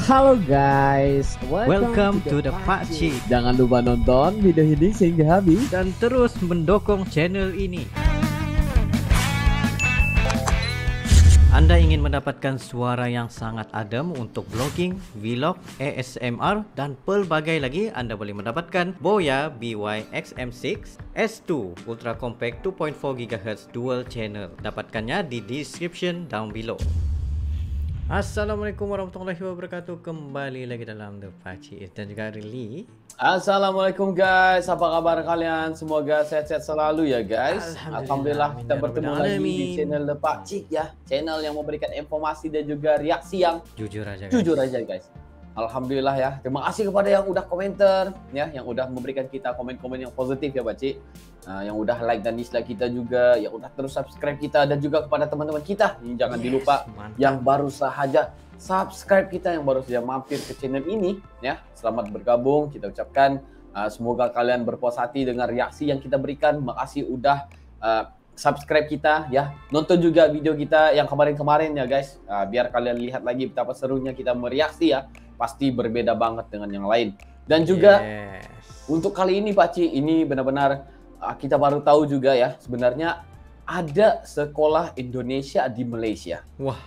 Halo guys, Welcome to the Pakcik. Jangan lupa nonton video ini sehingga habis Dan terus mendukung channel ini. Anda ingin mendapatkan suara yang sangat adem untuk vlogging, vlog, ASMR, dan pelbagai lagi. Anda boleh mendapatkan Boya BY-XM6 S2 Ultra Compact 2.4 GHz Dual Channel. Dapatkannya di description down below. Assalamualaikum warahmatullahi wabarakatuh. Kembali lagi dalam The Pakcik dan juga Rili. Assalamualaikum guys, apa kabar kalian? Semoga sehat-sehat selalu ya guys. Alhamdulillah kita bertemu lagi di channel The Pakcik ya, channel yang memberikan informasi dan juga reaksi yang jujur aja guys. Alhamdulillah ya. Terima kasih kepada yang udah komentar ya, yang udah memberikan kita komen-komen yang positif ya Pakcik. Yang udah like dan dislike kita juga, yang udah terus subscribe kita, dan juga kepada teman-teman kita. Jangan dilupa mantap. Yang baru saja subscribe kita, yang baru saja mampir ke channel ini ya. Selamat bergabung, kita ucapkan semoga kalian berpuas hati dengan reaksi yang kita berikan. Makasih udah subscribe kita ya. Nonton juga video kita yang kemarin-kemarin ya guys. Biar kalian lihat lagi betapa serunya kita mereaksi ya. Pasti berbeda banget dengan yang lain. Dan juga untuk kali ini Pakcik, ini benar-benar kita baru tahu juga ya, sebenarnya ada sekolah Indonesia di Malaysia. Wah,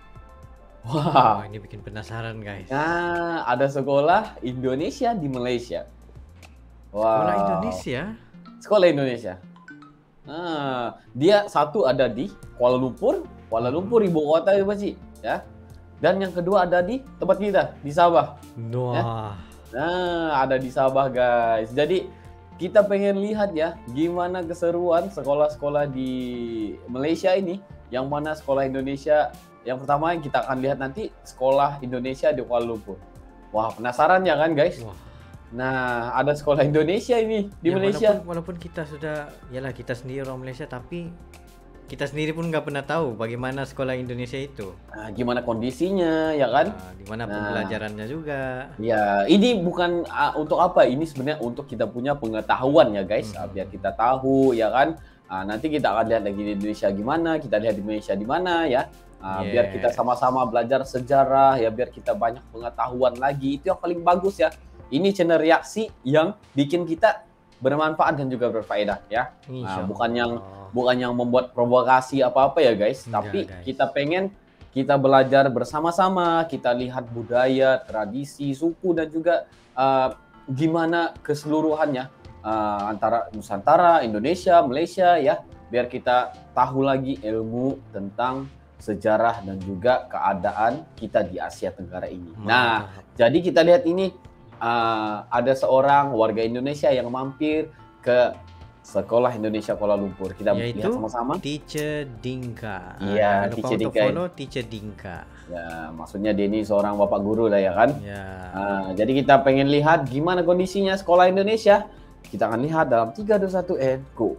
ini bikin penasaran guys. Nah, ada sekolah Indonesia di Malaysia. Sekolah Indonesia? Sekolah Indonesia. Nah, dia satu ada di Kuala Lumpur ibu kota ya Pakcik ya. Dan yang kedua ada di tempat kita di Sabah. Wah. Ya? Nah, ada di Sabah guys. Jadi kita pengen lihat ya gimana keseruan sekolah-sekolah di Malaysia ini. Yang mana sekolah Indonesia yang pertama yang kita akan lihat nanti, sekolah Indonesia di Kuala Lumpur. Wah, penasaran ya kan guys? Wah. Nah, ada sekolah Indonesia ini di Malaysia. Walaupun kita sudah, yalah kita sendiri orang Malaysia, tapi kita sendiri pun nggak pernah tahu bagaimana sekolah Indonesia itu. Nah, gimana kondisinya ya kan? Gimana pembelajarannya juga. Ya, ini bukan untuk apa? Ini sebenarnya untuk kita punya pengetahuan ya guys. Biar kita tahu ya kan. Nanti kita akan lihat lagi di Indonesia gimana, kita lihat di Indonesia di mana ya. Biar kita sama-sama belajar sejarah ya, biar kita banyak pengetahuan lagi. Itu yang paling bagus ya. Ini channel reaksi yang bikin kita bermanfaat dan juga berfaedah ya. Bukan yang membuat provokasi apa-apa ya guys. Tapi guys, kita pengen kita belajar bersama-sama, kita lihat budaya, tradisi, suku, dan juga gimana keseluruhannya antara Nusantara, Indonesia, Malaysia ya. Biar kita tahu lagi ilmu tentang sejarah dan juga keadaan kita di Asia Tenggara ini. Nah, jadi kita lihat ini ada seorang warga Indonesia yang mampir ke Sekolah Indonesia Kuala Lumpur. Kita lihat sama-sama. Teacher Dinka. Iya, Teacher Dinka. Follow Teacher Dinka. Ya, maksudnya dia ini seorang bapak guru lah ya kan. Ya. Jadi kita pengen lihat gimana kondisinya sekolah Indonesia. Kita akan lihat dalam 3, 2, 1 and go.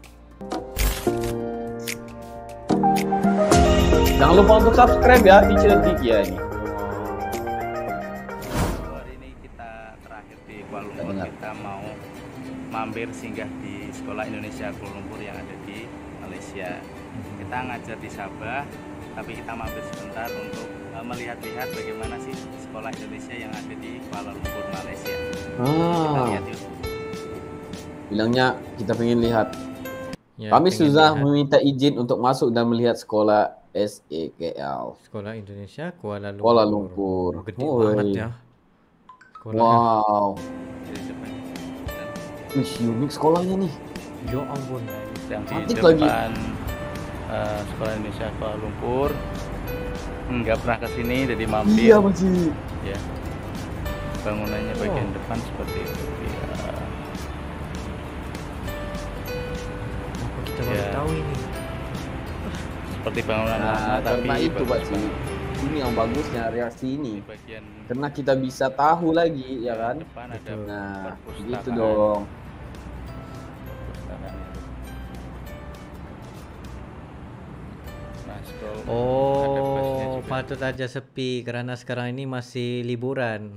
Jangan lupa untuk subscribe ya Teacher Dinka ini. Hari ini kita terakhir di Kuala Lumpur. Kita mau mampir singgah di Sekolah Indonesia Kuala Lumpur yang ada di Malaysia. Kita ngajar di Sabah, tapi kita mampir sebentar untuk melihat-lihat bagaimana sih sekolah Indonesia yang ada di Kuala Lumpur, Malaysia. Kita lihat yuk. Bilangnya kita pengen lihat. Ya, kami sudah meminta izin untuk masuk dan melihat sekolah SEKL. Sekolah Indonesia Kuala Lumpur. Kuala Lumpur. Gede banget ya. Wow. Wih, unik sekolahnya nih. Ya ampun. Yang di depan Sekolah Indonesia Kuala Lumpur. Nggak pernah kesini, jadi mampir. Iya Pakcik. Ya. Bangunannya bagian depan seperti itu. Ya. Apa kita baru tahu ini? Seperti bangunan lama, tapi karena itu Pakcik. Ini yang bagusnya reaksi ini. Karena kita bisa tahu lagi ya kan. Depan ada nah, gitu dong. Patut aja sepi karena sekarang ini masih liburan.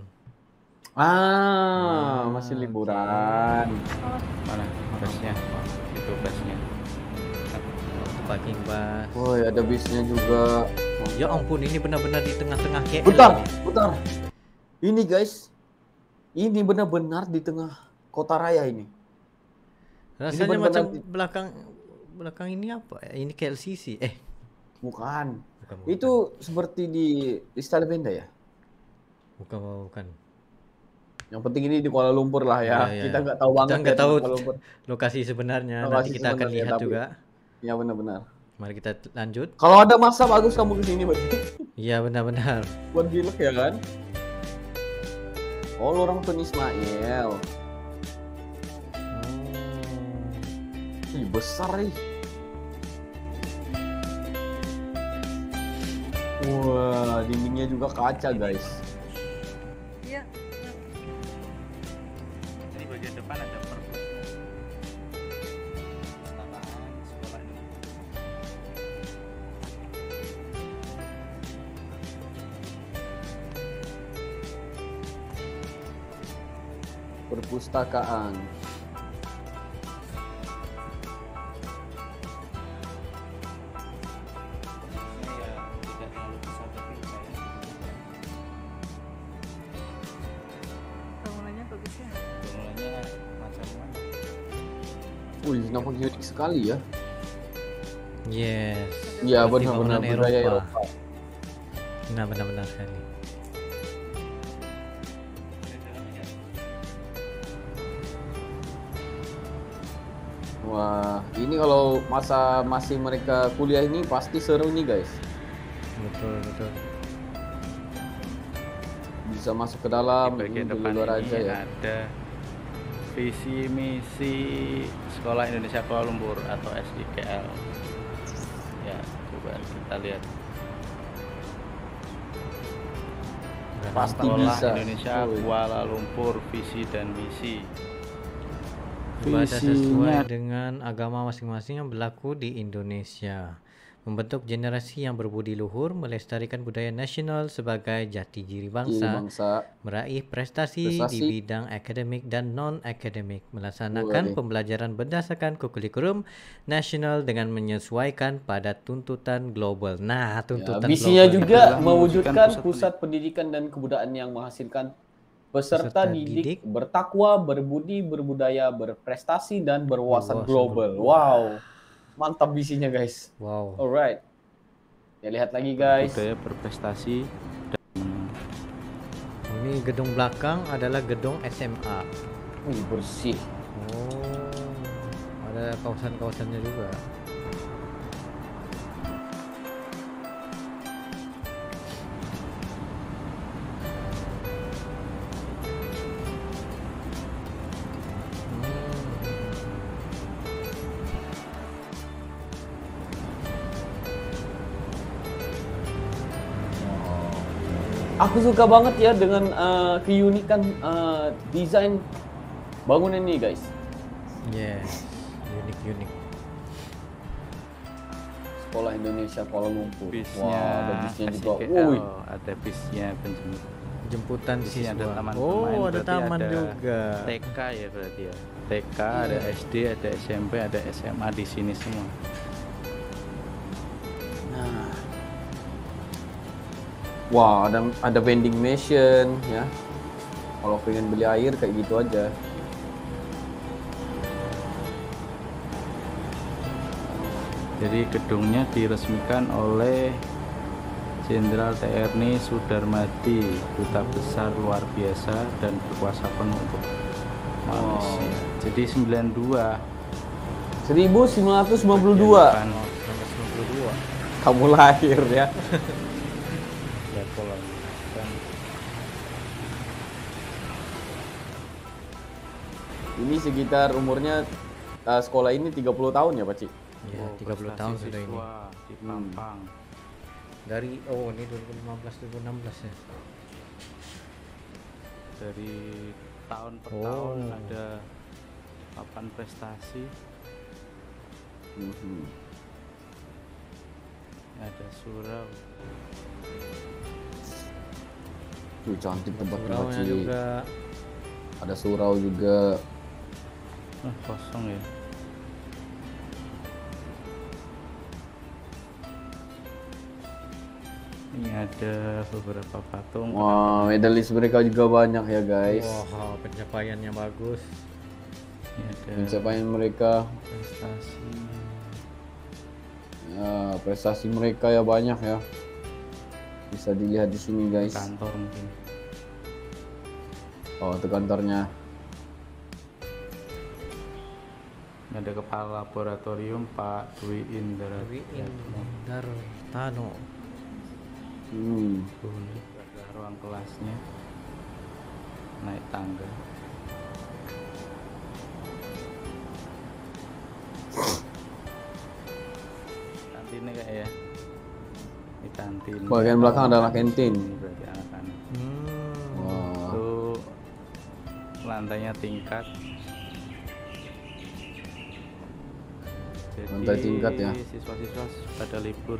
Masih liburan. Mana busnya? Itu busnya. Parking bus. Woi, ada bisnya juga. Ya ampun, ini benar-benar di tengah-tengah KL. Bentar. Ini guys, ini benar-benar di tengah kota raya ini. Rasanya benar-benar macam belakang ini apa? Ini KLCC. Bukan. Bukan. Itu seperti di Istana Benda ya? Bukan. Yang penting ini di Kuala Lumpur lah ya. Iya. Kita nggak tahu banget Kita nggak ya tahu Kuala Lumpur. lokasi sebenarnya. Lokasi Nanti kita akan sebenarnya, lihat tapi- juga. Ya benar-benar. Mari kita lanjut. Kalau ada masa bagus kamu kesini berarti. Iya benar-benar. Buat bilek ya kan? Oh, Lorong Tun Ismail. Ih, besar nih. Wah, dindingnya juga kaca guys. Iya. Ini bagian depan ada perpustakaan sekolah ini. Perpustakaan. Ini ya tidak terlalu besar tapi saya Bangunannya bagus ya. bangunannya macam-macam. Wih, nampak unik sekali ya. Yes. Iya, Seperti benar-benar bangunan budaya Eropa. Eropa. Nah, benar-benar sekali. Wah, ini kalau masa masih mereka kuliah ini pasti seru nih guys. Betul. Bisa masuk ke Di dalam, bagian ini di depan luar ini aja ya. ada visi misi Sekolah Indonesia Kuala Lumpur atau SIKL. Ya, coba kita lihat. Pasti Sekolah bisa. Indonesia Woi. Kuala Lumpur, visi dan misi. Dibaca Visinya sesuai dengan agama masing-masing yang berlaku di Indonesia. Membentuk generasi yang berbudi luhur, melestarikan budaya nasional sebagai jati diri Jadi bangsa, bangsa. meraih prestasi di Prestasi. bidang akademik dan non-akademik, melaksanakan Boleh. pembelajaran berdasarkan kurikulum nasional dengan menyesuaikan pada tuntutan global. Nah, Ya, tuntutan visinya global juga adalah mewujudkan mewujudkan pusat pendidikan dan kebudayaan yang menghasilkan peserta Peserta didik didik, bertakwa, berbudi, berbudaya, berprestasi dan berwawasan Berwawasan global. Wow, mantap visinya guys. wow. Alright, ya lihat lagi guys. budaya berprestasi. Ini gedung belakang adalah gedung SMA. Wih, bersih. Oh, ada kawasan-kawasannya juga. Aku suka banget ya dengan keunikan desain bangunan ini guys. Yes, unik. Sekolah Indonesia Kuala Lumpur. Bisnya Wah, ada bisnya juga. SIKL, Wih, ada bisnya penjemput. Jemputan Di sini ada siswa. taman Oh, pemain, ada berarti taman ada juga. TK ya berarti ya. TK, ada SD, ada SMP, ada SMA di sini semua. nah. Wah, ada vending machine ya. Kalau pengen beli air kayak gitu aja. Jadi gedungnya diresmikan oleh Jenderal TNI Sudarmadi, Duta Besar luar biasa dan berkuasa penuh untuk Malaysia. Jadi 92 1992 kan 1992. kamu lahir ya. level kan Ini sekitar umurnya sekolah ini 30 tahun ya, Pak Cik? Ya, 30 prestasi tahun sudah ini. siswa di Pampang. Dari ini 2015 2016 ya. Dari tahun per Oh. tahun ada papan prestasi, Mhm. ada surau. Tuh, cantik tempatnya, Pak Suraunya Cik. juga. Ada surau juga. Kosong ya. Ini ada beberapa patung. Wah, medalis mereka juga banyak ya guys. Wah, pencapaiannya bagus. Ini ada Pencapaian mereka, prestasi. ya, prestasi mereka ya banyak ya. Bisa dilihat di sini guys. Kantor mungkin. Oh, itu kantornya. Ini ada kepala laboratorium Pak Dwi Indra. Dartano. Ada ruang kelasnya. Naik tangga. Kantinnya kayak ya. Ini kantin. Bagian belakang adalah kantin. Ini berarti anak-anak. Wah, Itu lantainya tingkat. Jadi Lantai tingkat ya. Siswa-siswa pada libur.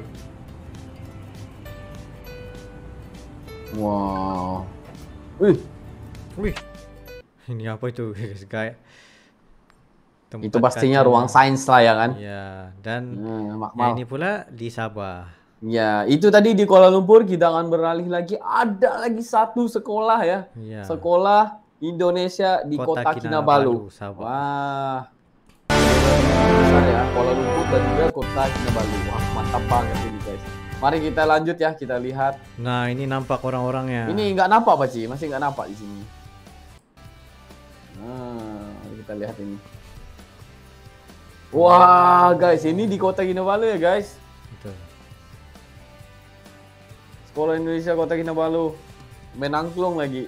wow. Wih, Wih. Ini apa itu guys? Kayak tempat itu pastinya kaca. ruang sains lah ya kan? Ya, dan Makmal. ini pula di Sabah. Ya, itu tadi di Kuala Lumpur. Kita akan beralih lagi. Ada lagi satu sekolah ya. Ya. Sekolah Indonesia di Kota Kinabalu. Sabah. Wah. Besar ya, Kuala Lumpur dan juga Kota Kinabalu. Wah, mantap banget ini guys. Mari kita lanjut ya, kita lihat. Nah, ini nampak orang-orangnya. Ini nggak nampak Pak Ci, masih nggak nampak di sini. Nah, mari kita lihat ini. Wah, guys, ini di Kota Kinabalu ya guys. Betul. Sekolah Indonesia Kota Kinabalu. Main angklung lagi.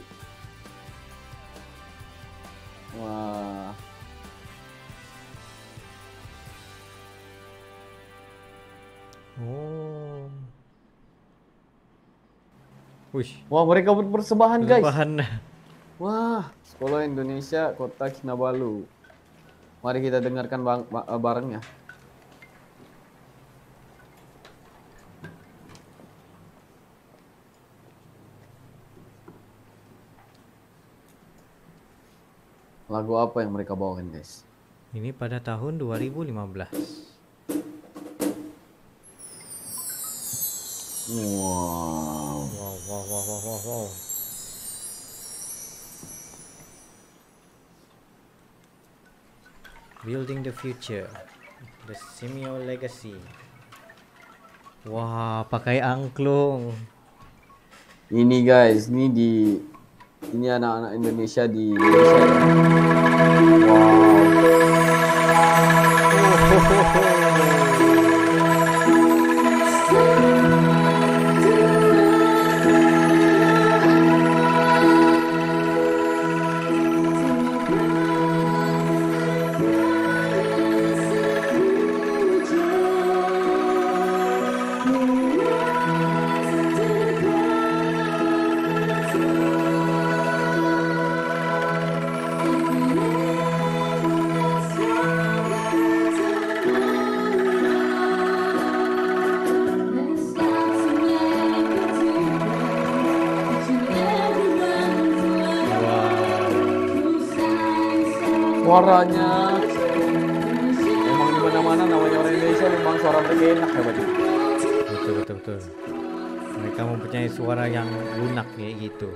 Wah. Oh. Wih, Wah, mereka berpersembahan guys. bahan. Wah, Sekolah Indonesia Kota Kinabalu. Mari kita dengarkan barengnya. Lagu apa yang mereka bawakan, guys? Ini pada tahun 2015. Wow. Wow. Building the future. The Simeo Legacy. Wah, pakai angklung. Ini guys, ini anak-anak Indonesia di Indonesia. Wow. Suaranya memang di mana-mana namanya orang Indonesia memang suara mereka enak ya Pak. Betul. Mereka mempunyai suara yang lunak kayak gitu.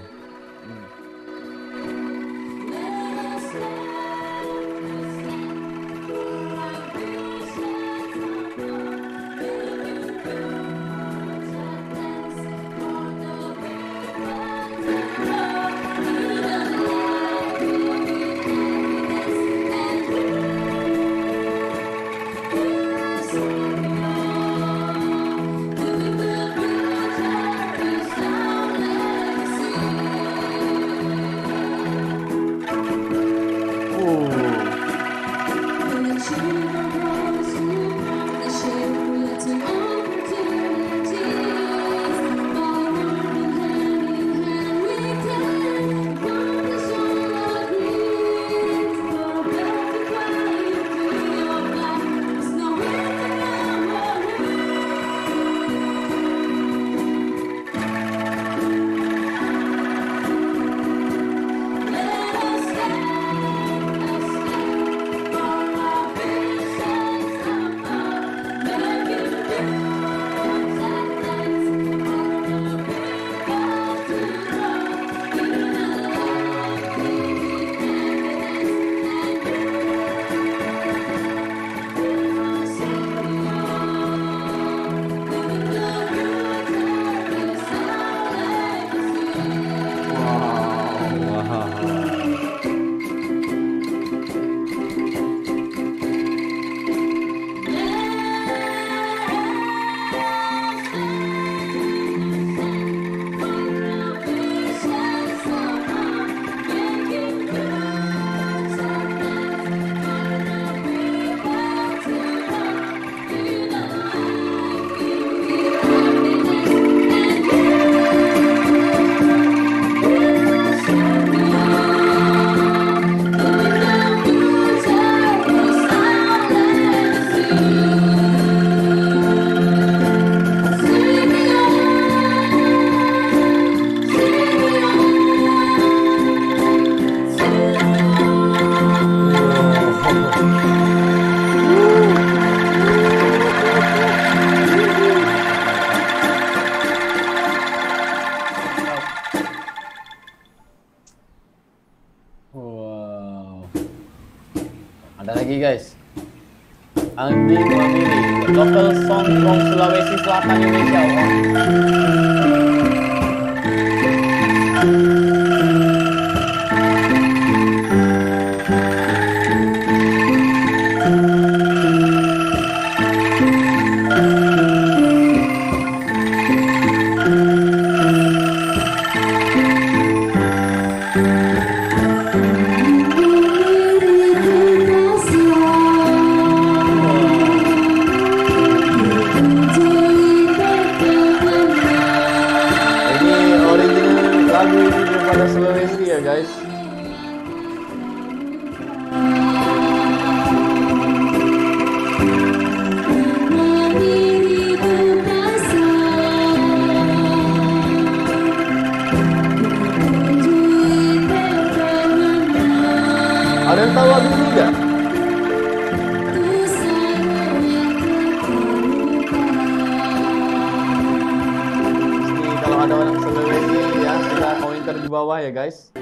lebih memilih local song from Sulawesi Selatan Indonesia. Wah. Lagu ini daripada Sulawesi ya guys. Ada yang tahu lagu ini nggak? Kalau ada orang Sulawesi ya, silahkan komentar di bawah ya guys.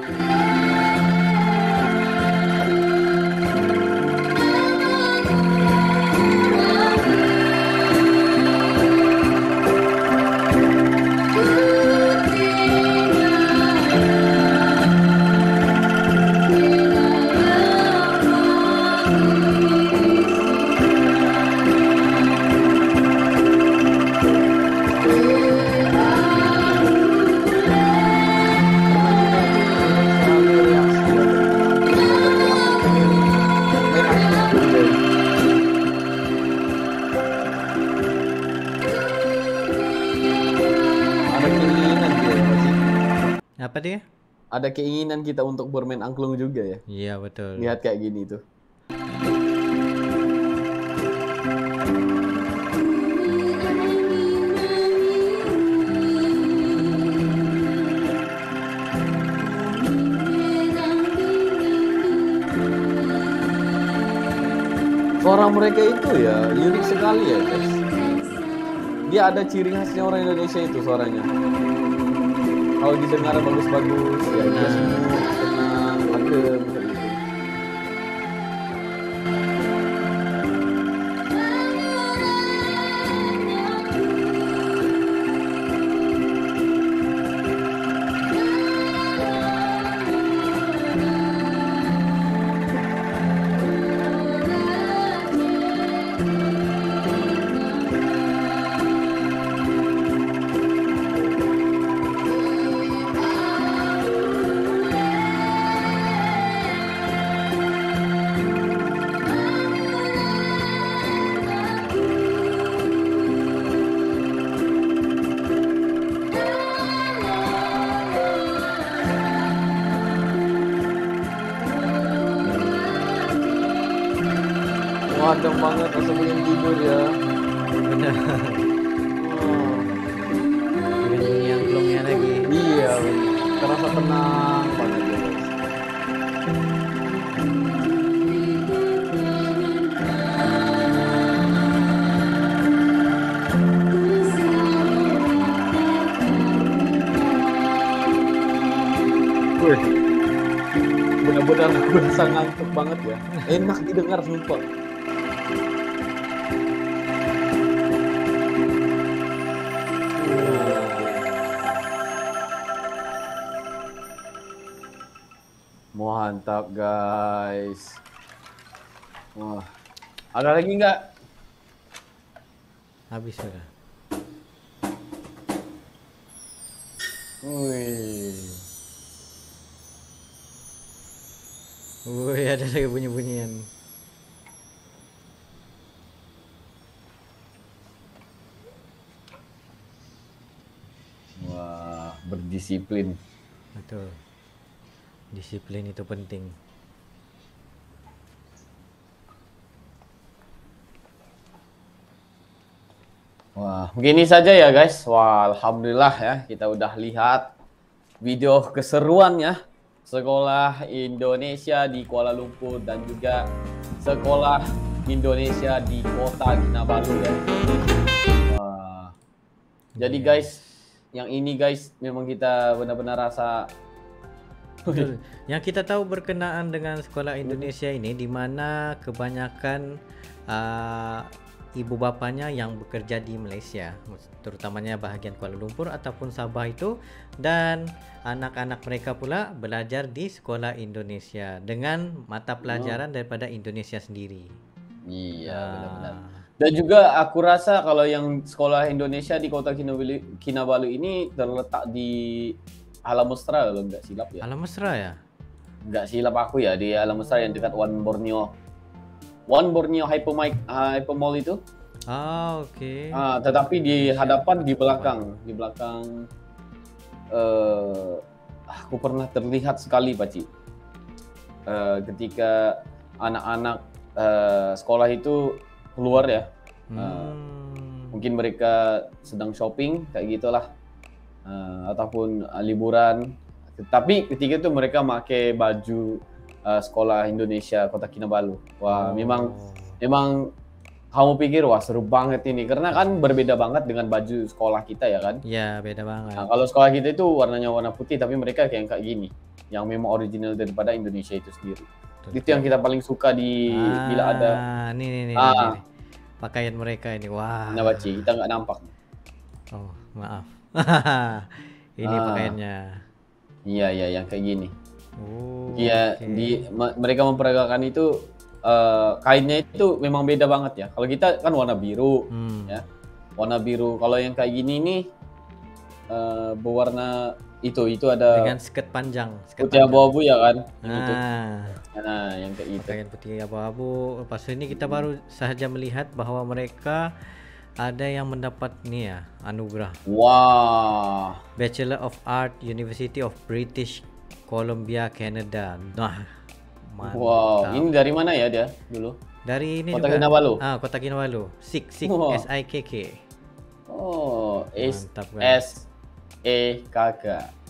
Apa dia? Ada keinginan kita untuk bermain angklung juga ya. Iya betul. Lihat kayak gini tuh. Suara mereka itu ya unik sekali ya guys. Dia ada ciri khasnya orang Indonesia itu suaranya. Kalau didengar bagus-bagus ya dia semua tenang, adem gitu. Wah, adem banget, langsung pengen tidur ya. Benar. Oh. Dengan bunyi angklungnya lagi. Iya, terasa tenang banget ya guys. Wih, benar-benar berasa ngantuk banget ya. Enak didengar sumpah. Mantap guys. Wah, ada lagi nggak? Habis sudah. Wih, Wih, ada lagi bunyi-bunyian. wah, berdisiplin. Betul. Disiplin itu penting. Wah, begini saja ya guys. Wah, alhamdulillah ya kita udah lihat video keseruan ya sekolah Indonesia di Kuala Lumpur dan juga sekolah Indonesia di kota Kinabalu ya. Wah. Jadi guys, yang ini guys memang kita benar-benar rasa Betul. Yang kita tahu berkenaan dengan sekolah Indonesia ini, di mana kebanyakan ibu bapanya yang bekerja di Malaysia, terutamanya bahagian Kuala Lumpur ataupun Sabah itu, dan anak-anak mereka pula belajar di sekolah Indonesia dengan mata pelajaran daripada Indonesia sendiri. Iya, benar-benar. Dan juga aku rasa kalau yang sekolah Indonesia di Kota Kinabalu ini terletak di Alam Mesra kalau nggak silap ya. Alam Mesra ya? Nggak silap aku ya, di Alam Mesra yang dekat One Borneo Hyper Mall itu. Oke. Tetapi di hadapan, di belakang aku pernah terlihat sekali Pakcik, ketika anak-anak sekolah itu keluar ya, mungkin mereka sedang shopping kayak gitulah, ataupun liburan. Tapi ketika itu mereka pakai baju sekolah Indonesia Kota Kinabalu. Wah, memang kamu pikir wah seru banget ini karena kan berbeda banget dengan baju sekolah kita ya kan? Ya, beda banget. Nah, kalau sekolah kita itu warnanya warna putih, tapi mereka kayak gini, yang memang original daripada Indonesia itu sendiri. Itu yang kita paling suka bila ada. Nih. Pakaian mereka ini, wah. Nah, Pakcik, kita nggak nampak. Oh, maaf. Ini pakaiannya. Iya, yang kayak gini. Iya, mereka memperagakan itu, kainnya itu memang beda banget ya. Kalau kita kan warna biru, ya, warna biru. Kalau yang kayak gini nih berwarna itu ada dengan skirt panjang, putih abu-abu ya kan? Nah, yang kayak itu. Pakaian putih abu-abu. Pas ini kita baru saja melihat bahwa mereka ada yang mendapat nih ya, anugerah. Wah. Bachelor of Art, University of British Columbia, Canada. Nah, mantap. Wow, ini dari mana ya dia dulu? Dari ini Kota juga. Kinabalu. Kota Kinabalu. SIKK, Wow. SIKK. Oh, Mantap, guys. SEKK.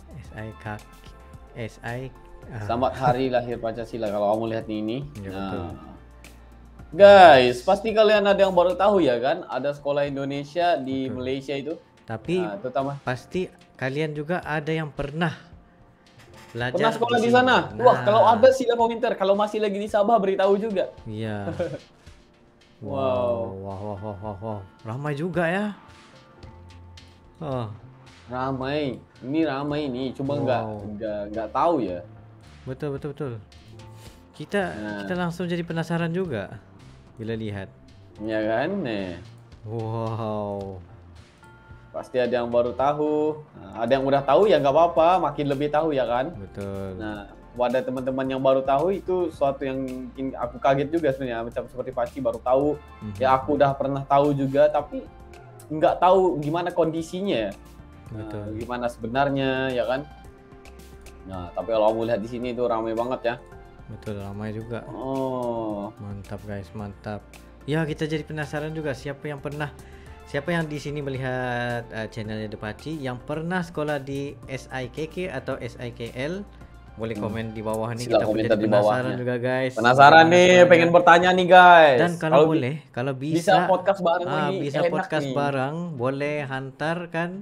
Selamat Hari Lahir Pancasila kalau kamu lihat ini. Ya, Nah. betul. Guys, pasti kalian ada yang baru tahu ya kan? Ada sekolah Indonesia di Malaysia itu. Tapi terutama pasti kalian juga ada yang pernah belajar. pernah sekolah di sini. sana. Nah, Wah, kalau ada sila komentar. Kalau masih lagi di Sabah beritahu juga. Iya. Wow. Wow. Ramai juga ya. Oh, Ramai. Ini ramai nih. Cuma Wow. nggak tahu ya. betul. Kita langsung jadi penasaran juga bila lihat. Ya kan? Nih. Wow. Pasti ada yang baru tahu. Nah, ada yang udah tahu ya nggak apa-apa. Makin lebih tahu ya kan? Betul. Nah, wadah teman-teman yang baru tahu itu suatu yang bikin aku kaget juga sebenarnya. Macam seperti Pakcik baru tahu. Ya aku udah pernah tahu juga, tapi nggak tahu gimana kondisinya. Betul. Gimana sebenarnya ya kan? Nah, tapi kalau kamu lihat di sini itu ramai banget ya. Betul, ramai juga. Oh, Mantap guys, mantap. Ya, kita jadi penasaran juga siapa yang di sini melihat channelnya Depaci yang pernah sekolah di SIKK atau SIKL, boleh komen di bawah nih. Sila Kita komentar jadi di penasaran bawahnya. juga guys. penasaran nih, pengen bertanya nih guys. Dan kalau boleh, kalau bisa podcast bareng lagi, bisa enak podcast nih. bareng, boleh hantarkan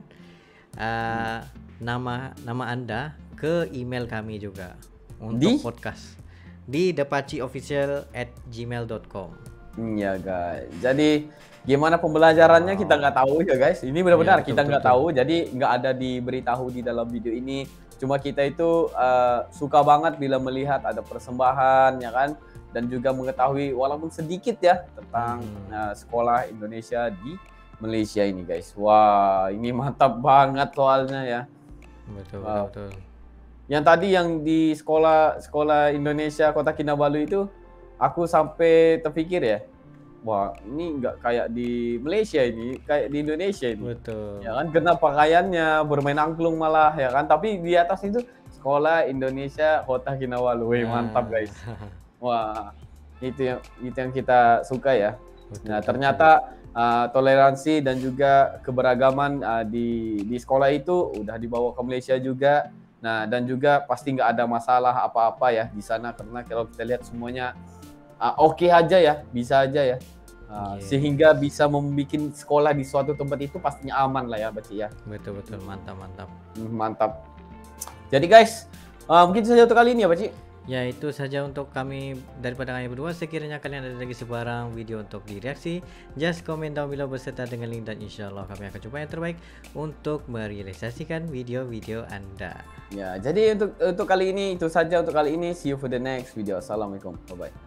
nama Anda ke email kami juga untuk podcast di depaciofficial@gmail.com. Ya guys, jadi gimana pembelajarannya kita nggak tahu ya guys. Ini benar-benar Ya, kita nggak tahu, jadi nggak ada diberitahu di dalam video ini. Cuma kita itu suka banget bila melihat ada persembahan ya kan, dan juga mengetahui walaupun sedikit ya tentang sekolah Indonesia di Malaysia ini guys. Wah, ini mantap banget soalnya ya. Betul. Yang tadi yang di sekolah Indonesia Kota Kinabalu itu, aku sampai terpikir ya, wah ini nggak kayak di Malaysia ini, kayak di Indonesia ini. Betul. Ya kan, karena pakaiannya bermain angklung malah ya kan, tapi di atas itu sekolah Indonesia Kota Kinabalu. Wih, mantap guys. Wah, itu yang kita suka ya. Nah, ternyata toleransi dan juga keberagaman di sekolah itu udah dibawa ke Malaysia juga. Nah, dan juga pasti nggak ada masalah apa-apa ya di sana, karena kalau kita lihat semuanya oke aja ya, bisa aja ya. Sehingga bisa membuat sekolah di suatu tempat itu pastinya aman lah ya, Baci ya. Betul, mantap. Mantap. Jadi guys, mungkin saja untuk kali ini ya, Baci. Ya, itu saja untuk kami daripada kami berdua. Sekiranya kalian ada lagi sebarang video untuk direaksi, just comment down below beserta dengan link, dan insyaallah kami akan coba yang terbaik untuk merealisasikan video-video Anda. Ya, jadi untuk kali ini itu saja untuk kali ini. See you for the next video. Assalamualaikum. Bye bye.